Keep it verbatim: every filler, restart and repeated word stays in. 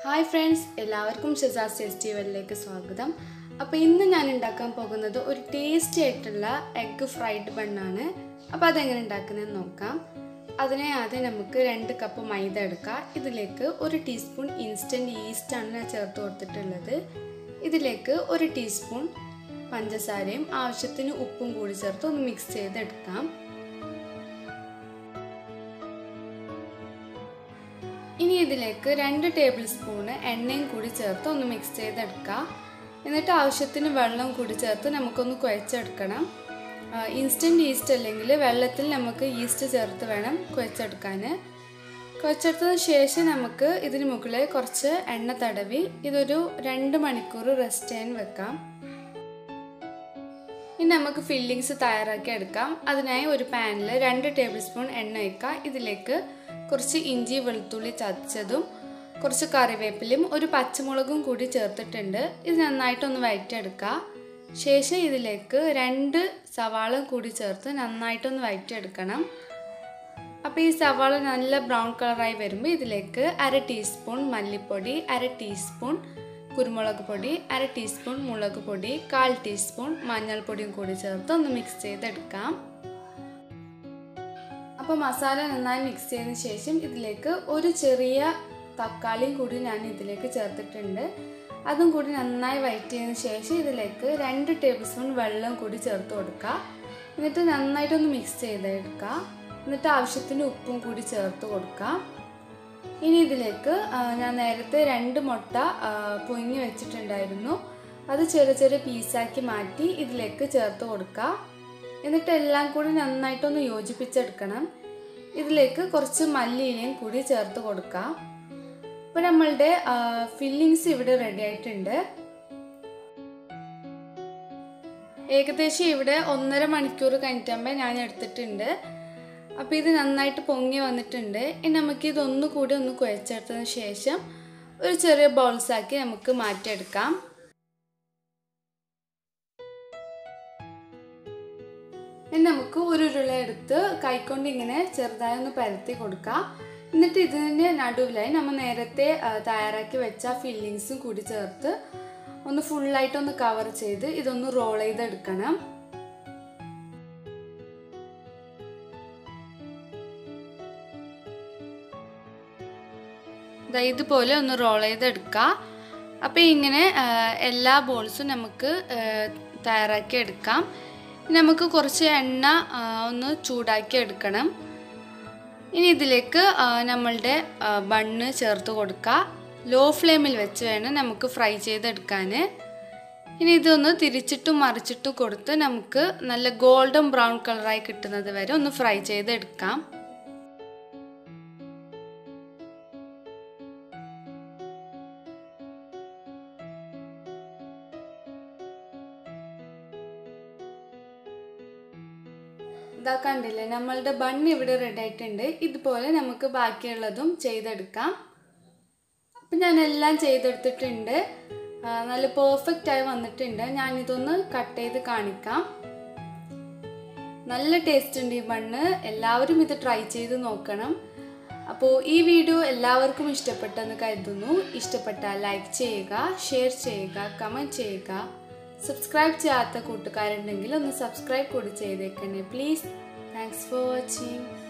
Hi friends, എല്ലാവർക്കും ഷെസാസ് ഫെസ്റ്റിവലിലേക്ക് സ്വാഗതം. അപ്പോൾ ഇന്ന് ഞാൻ ഉണ്ടാക്കാൻ പോകുന്നത് ഒരു ടേസ്റ്റി ആയിട്ടുള്ള എഗ്ഗ് ഫ്രൈഡ് ബണ്ണാണ്. അപ്പോൾ അതെങ്ങനെ ഉണ്ടാക്കുന്നതെന്ന് നോക്കാം. അതിനെ ആദ്യം നമുക്ക് രണ്ട് കപ്പ് മൈദ എടുക്കാം. ഇതിലേക്ക് ഒരു ടീസ്പൂൺ ഇൻസ്റ്റൻറ്റ് ഈസ്റ്റാണ് ഞാൻ ചേർത്ത് കൊടുത്തിട്ടുള്ളത്. ഇതിലേക്ക് ഒരു ടീസ്പൂൺ പഞ്ചസാരയും ആവശ്യത്തിന് ഉപ്പും കൂടി ചേർത്ത് ഒന്ന് മിക്സ് ചെയ്തെടുക്കാം. ഇനി ഇതിലേക്ക് രണ്ട് ടേബിൾ സ്പൂണ് എണ്ണയും കൂടി ചേർത്ത് ഒന്ന് മിക്സ് ചെയ്തെടുക്കുക. എന്നിട്ട് ആവശ്യത്തിന് വെള്ളം കൂടി ചേർത്ത് നമുക്കൊന്ന് കുഴച്ചെടുക്കണം. ഇൻസ്റ്റൻറ്റ് ഈസ്റ്റ് അല്ലെങ്കിൽ വെള്ളത്തിൽ നമുക്ക് ഈസ്റ്റ് ചേർത്ത് വേണം കുഴച്ചെടുക്കാൻ. കുഴച്ചെടുത്തതിന് ശേഷം നമുക്ക് ഇതിന് മുകളിൽ കുറച്ച് എണ്ണ തടവി ഇതൊരു രണ്ട് മണിക്കൂർ റെസ്റ്റ് ചെയ്യാൻ വെക്കാം. ഇനി നമുക്ക് ഫില്ലിങ്സ് തയ്യാറാക്കി എടുക്കാം. അതിനായി ഒരു പാനിൽ രണ്ട് ടേബിൾ സ്പൂൺ എണ്ണ ഒഴിക്കുക. ഇതിലേക്ക് കുറച്ച് ഇഞ്ചി വെളുത്തുള്ളി ചതച്ചതും കുറച്ച് കറിവേപ്പിലയും ഒരു പച്ചമുളകും കൂടി ചേർത്തിട്ടുണ്ട്. ഇത് നന്നായിട്ടൊന്ന് വഴറ്റിയെടുക്കുക. ശേഷം ഇതിലേക്ക് രണ്ട് സവാള കൂടി ചേർത്ത് നന്നായിട്ടൊന്ന് വഴറ്റിയെടുക്കണം. അപ്പോൾ ഈ സവാള നല്ല ബ്രൗൺ കളറായി വരുമ്പോൾ ഇതിലേക്ക് അര ടീസ്പൂൺ മല്ലിപ്പൊടി, അര ടീസ്പൂൺ കുരുമുളക് പൊടി, അര ടീസ്പൂൺ മുളക് പൊടി, കാൽ ടീസ്പൂൺ മഞ്ഞൾപ്പൊടിയും കൂടി ചേർത്ത് ഒന്ന് മിക്സ് ചെയ്തെടുക്കാം. അപ്പോൾ മസാല നന്നായി മിക്സ് ചെയ്തതിന് ശേഷം ഇതിലേക്ക് ഒരു ചെറിയ തക്കാളിയും കൂടി ഞാൻ ഇതിലേക്ക് ചേർത്തിട്ടുണ്ട്. അതും കൂടി നന്നായി വഴറ്റിയതിന് ശേഷം ഇതിലേക്ക് രണ്ട് ടേബിൾ സ്പൂൺ വെള്ളം കൂടി ചേർത്ത് കൊടുക്കുക. എന്നിട്ട് നന്നായിട്ടൊന്ന് മിക്സ് ചെയ്തെടുക്കുക. എന്നിട്ട് ആവശ്യത്തിന് ഉപ്പും കൂടി ചേർത്ത് കൊടുക്കുക. ഇനി ഇതിലേക്ക് ഞാൻ നേരത്തെ രണ്ട് മുട്ട പുഴുങ്ങി വെച്ചിട്ടുണ്ടായിരുന്നു. അത് ചെറിയ ചെറിയ പീസാക്കി മാറ്റി ഇതിലേക്ക് ചേർത്ത് കൊടുക്കുക. എന്നിട്ട് എല്ലാം കൂടി നന്നായിട്ടൊന്ന് യോജിപ്പിച്ചെടുക്കണം. ഇതിലേക്ക് കുറച്ച് മല്ലിയിലയും കൂടി ചേർത്ത് കൊടുക്കാം. അപ്പോൾ നമ്മളുടെ ഫില്ലിങ്സ് ഇവിടെ റെഡി ആയിട്ടുണ്ട്. ഏകദേശം ഇവിടെ ഒന്നര മണിക്കൂർ കഴിഞ്ഞിട്ടാകുമ്പോൾ ഞാൻ എടുത്തിട്ടുണ്ട്. അപ്പോൾ ഇത് നന്നായിട്ട് പൊങ്ങി വന്നിട്ടുണ്ട്. ഇനി നമുക്ക് ഇതൊന്നു കൂടി ഒന്ന് കുഴച്ചെടുത്തതിന് ശേഷം ഒരു ചെറിയ ബൗൾസാക്കി നമുക്ക് മാറ്റിയെടുക്കാം. ഇനി നമുക്ക് ഒരു ഉരുള എടുത്ത് കൈക്കൊണ്ട് ഇങ്ങനെ ചെറുതായി ഒന്ന് പരത്തി കൊടുക്കാം. എന്നിട്ട് ഇതിൻ്റെ നടുവിലായി നമ്മൾ നേരത്തെ തയ്യാറാക്കി വെച്ച ഫില്ലിങ്സും കൂടി ചേർത്ത് ഒന്ന് ഫുള്ളായിട്ടൊന്ന് കവർ ചെയ്ത് ഇതൊന്ന് റോൾ ചെയ്തെടുക്കണം. ഇതുപോലെ ഒന്ന് റോൾ ചെയ്തെടുക്കുക. അപ്പോൾ ഇങ്ങനെ എല്ലാ ബോൾസും നമുക്ക് തയ്യാറാക്കി എടുക്കാം. നമുക്ക് കുറച്ച് എണ്ണ ഒന്ന് ചൂടാക്കി എടുക്കണം. ഇനി ഇതിലേക്ക് നമ്മളുടെ ബണ്ണ് ചേർത്ത് കൊടുക്കുക. ലോ ഫ്ലെയിമിൽ വെച്ച് വേണം നമുക്ക് ഫ്രൈ ചെയ്തെടുക്കാൻ. ഇനി ഇതൊന്ന് തിരിച്ചിട്ടും മറിച്ചിട്ടും കൊടുത്ത് നമുക്ക് നല്ല ഗോൾഡൻ ബ്രൗൺ കളറായി കിട്ടുന്നത് വരെ ഒന്ന് ഫ്രൈ ചെയ്തെടുക്കാം. ഇതാ കണ്ടില്ലേ, നമ്മളുടെ ബണ്ണ് ഇവിടെ റെഡി ആയിട്ടുണ്ട്. ഇതുപോലെ നമുക്ക് ബാക്കിയുള്ളതും ചെയ്തെടുക്കാം. അപ്പം ഞാൻ എല്ലാം ചെയ്തെടുത്തിട്ടുണ്ട്. നല്ല പെർഫെക്റ്റ് ആയി വന്നിട്ടുണ്ട്. ഞാനിതൊന്ന് കട്ട് ചെയ്ത് കാണിക്കാം. നല്ല ടേസ്റ്റ് ഉണ്ട് ഈ ബണ്ണ്. എല്ലാവരും ഇത് ട്രൈ ചെയ്ത് നോക്കണം. അപ്പോൾ ഈ വീഡിയോ എല്ലാവർക്കും ഇഷ്ടപ്പെട്ടെന്ന് കരുതുന്നു. ഇഷ്ടപ്പെട്ടാൽ ലൈക്ക് ചെയ്യുക, ഷെയർ ചെയ്യുക, കമൻറ്റ് ചെയ്യുക. സബ്സ്ക്രൈബ് ചെയ്യാത്ത കൂട്ടുകാരുണ്ടെങ്കിൽ ഒന്ന് സബ്സ്ക്രൈബ് കൂടി ചെയ്തേക്കണേ പ്ലീസ്. Thanks for watching.